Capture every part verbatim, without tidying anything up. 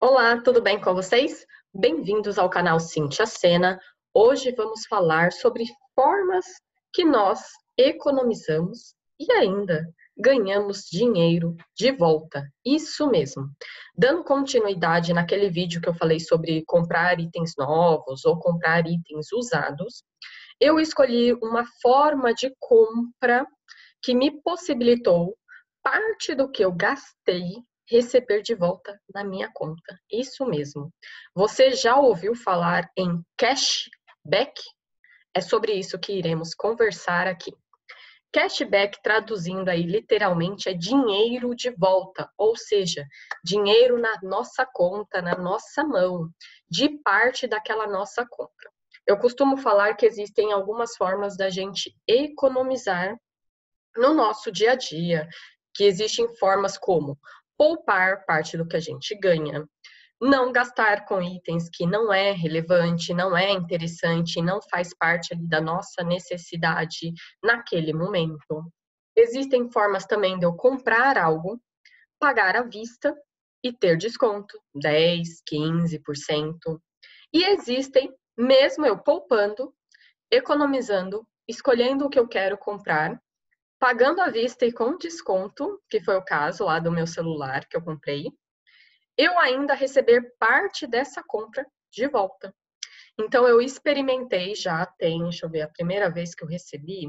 Olá, tudo bem com vocês? Bem-vindos ao canal Cintia Sena. Hoje vamos falar sobre formas que nós economizamos e ainda ganhamos dinheiro de volta. Isso mesmo. Dando continuidade naquele vídeo que eu falei sobre comprar itens novos ou comprar itens usados, eu escolhi uma forma de compra que me possibilitou parte do que eu gastei receber de volta na minha conta. Isso mesmo. Você já ouviu falar em cashback? É sobre isso que iremos conversar aqui. Cashback, traduzindo aí literalmente, é dinheiro de volta, ou seja, dinheiro na nossa conta, na nossa mão, de parte daquela nossa compra. Eu costumo falar que existem algumas formas da gente economizar no nosso dia a dia, que existem formas como poupar parte do que a gente ganha, não gastar com itens que não é relevante, não é interessante, não faz parte ali da nossa necessidade naquele momento. Existem formas também de eu comprar algo, pagar à vista e ter desconto, dez, quinze por cento. E existem, mesmo eu poupando, economizando, escolhendo o que eu quero comprar, pagando à vista e com desconto, que foi o caso lá do meu celular que eu comprei, eu ainda receber parte dessa compra de volta. Então, eu experimentei já, tem, deixa eu ver, a primeira vez que eu recebi,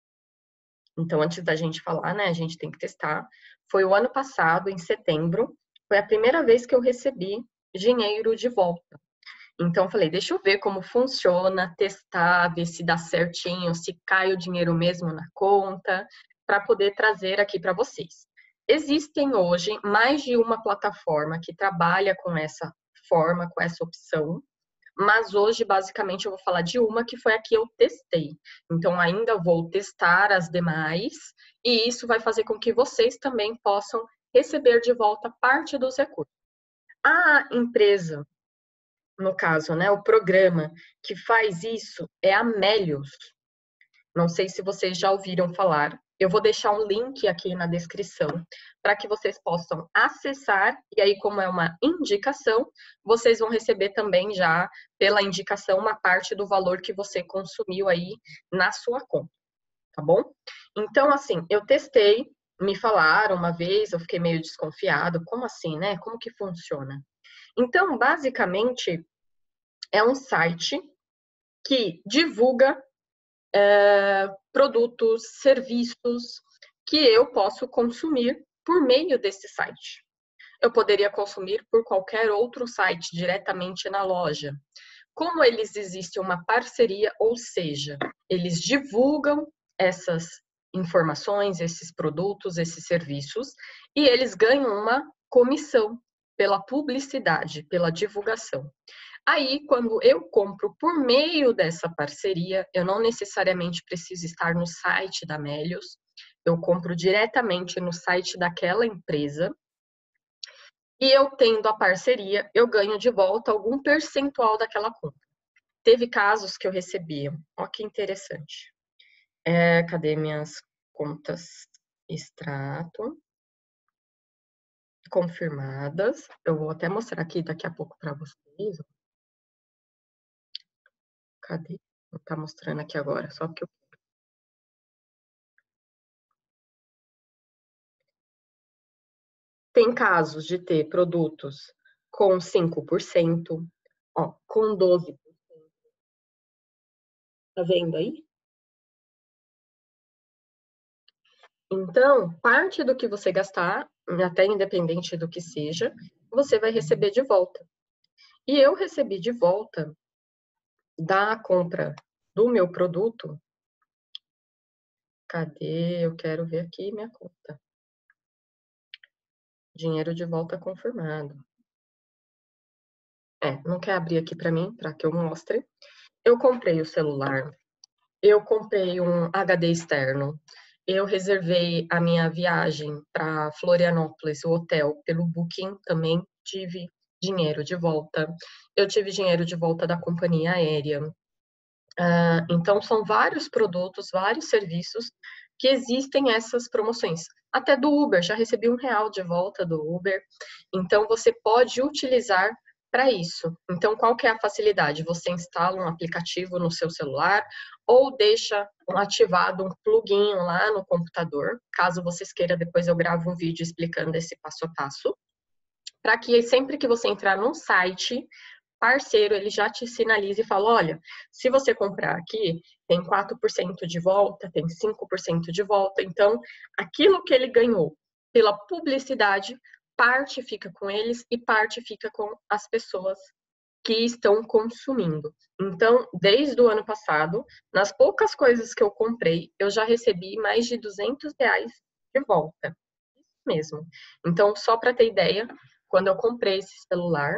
então, antes da gente falar, né, a gente tem que testar, foi o ano passado, em setembro, foi a primeira vez que eu recebi dinheiro de volta. Então, eu falei, deixa eu ver como funciona, testar, ver se dá certinho, se cai o dinheiro mesmo na conta, para poder trazer aqui para vocês. Existem hoje mais de uma plataforma que trabalha com essa forma, com essa opção, mas hoje, basicamente, eu vou falar de uma que foi a que eu testei. Então, ainda vou testar as demais, e isso vai fazer com que vocês também possam receber de volta parte dos recursos. A empresa, no caso, né, o programa que faz isso é a Melios. Não sei se vocês já ouviram falar. Eu vou deixar um link aqui na descrição para que vocês possam acessar, e aí, como é uma indicação, vocês vão receber também já, pela indicação, uma parte do valor que você consumiu aí na sua conta, tá bom? Então, assim, eu testei, me falaram uma vez, eu fiquei meio desconfiado, como assim, né? Como que funciona? Então, basicamente, é um site que divulga é, produtos, serviços que eu posso consumir por meio desse site. Eu poderia consumir por qualquer outro site, diretamente na loja. Como eles existem uma parceria, ou seja, eles divulgam essas informações, esses produtos, esses serviços, e eles ganham uma comissão pela publicidade, pela divulgação. Aí, quando eu compro por meio dessa parceria, eu não necessariamente preciso estar no site da Melios, eu compro diretamente no site daquela empresa, e eu tendo a parceria, eu ganho de volta algum percentual daquela compra. Teve casos que eu recebi, ó que interessante. É, cadê minhas contas? Extrato. Confirmadas. Eu vou até mostrar aqui daqui a pouco para vocês. Cadê? Não tá mostrando aqui agora, só que eu... Tem casos de ter produtos com cinco por cento, ó, com doze por cento. Tá vendo aí? Então, parte do que você gastar, até independente do que seja, você vai receber de volta. E eu recebi de volta da compra do meu produto. Cadê? Eu quero ver aqui minha conta. Dinheiro de volta confirmado. É, não quer abrir aqui para mim, para que eu mostre. Eu comprei o celular, eu comprei um H D externo, eu reservei a minha viagem para Florianópolis, o hotel, pelo Booking, também tive dinheiro de volta. Eu tive dinheiro de volta da companhia aérea. Uh, então, são vários produtos, vários serviços que existem essas promoções. Até do Uber, já recebi um real de volta do Uber. Então, você pode utilizar para isso. Então, qual que é a facilidade? Você instala um aplicativo no seu celular ou deixa um ativado um plugin lá no computador. Caso vocês queiram, depois eu gravo um vídeo explicando esse passo a passo. Para que sempre que você entrar num site parceiro, ele já te sinaliza e fala, olha, se você comprar aqui, tem quatro por cento de volta, tem cinco por cento de volta. Então, aquilo que ele ganhou pela publicidade, parte fica com eles e parte fica com as pessoas que estão consumindo. Então, desde o ano passado, nas poucas coisas que eu comprei, eu já recebi mais de duzentos reais de volta. Isso mesmo. Então, só para ter ideia, quando eu comprei esse celular,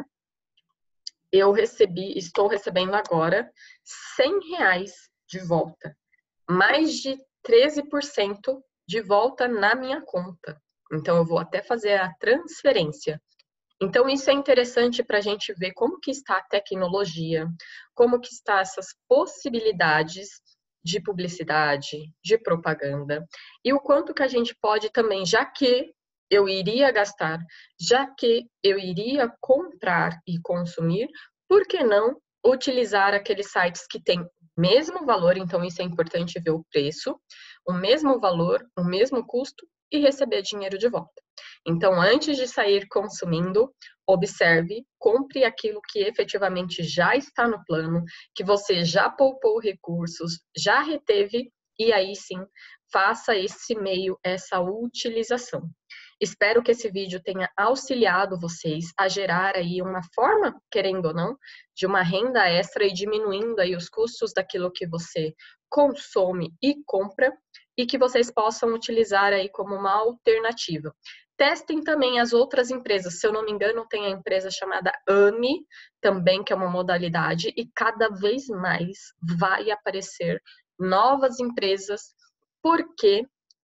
eu recebi, estou recebendo agora cem reais de volta. Mais de treze por cento de volta na minha conta. Então, eu vou até fazer a transferência. Então, isso é interessante para a gente ver como que está a tecnologia, como que está essas possibilidades de publicidade, de propaganda, e o quanto que a gente pode também, já que eu iria gastar, já que eu iria comprar e consumir, por que não utilizar aqueles sites que têm o mesmo valor, então isso é importante ver o preço, o mesmo valor, o mesmo custo e receber dinheiro de volta. Então, antes de sair consumindo, observe, compre aquilo que efetivamente já está no plano, que você já poupou recursos, já reteve, e aí sim, faça esse meio, essa utilização. Espero que esse vídeo tenha auxiliado vocês a gerar aí uma forma, querendo ou não, de uma renda extra e diminuindo aí os custos daquilo que você consome e compra, e que vocês possam utilizar aí como uma alternativa. Testem também as outras empresas. Se eu não me engano, tem a empresa chamada Ame, também, que é uma modalidade, e cada vez mais vai aparecer novas empresas, porque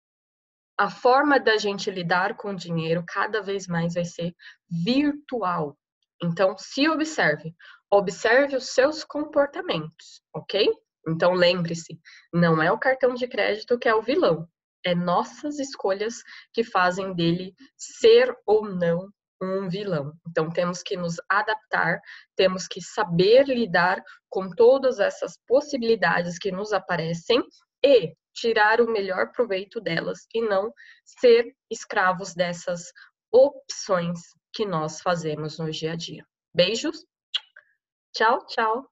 a forma da gente lidar com o dinheiro cada vez mais vai ser virtual. Então, se observe. Observe os seus comportamentos, ok? Então, lembre-se, não é o cartão de crédito que é o vilão. É nossas escolhas que fazem dele ser ou não um vilão. Então, temos que nos adaptar, temos que saber lidar com todas essas possibilidades que nos aparecem e tirar o melhor proveito delas e não ser escravos dessas opções que nós fazemos no dia a dia. Beijos, tchau, tchau!